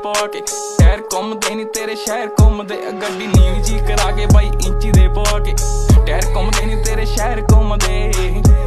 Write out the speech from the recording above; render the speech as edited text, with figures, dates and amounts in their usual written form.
पवा के टायर घूमदे नी तेरे शहर घूमदे गड्डी नीवी जी करा के बाई इंची दे पवा के टायर घूमदे नी तेरे शहर घूमदे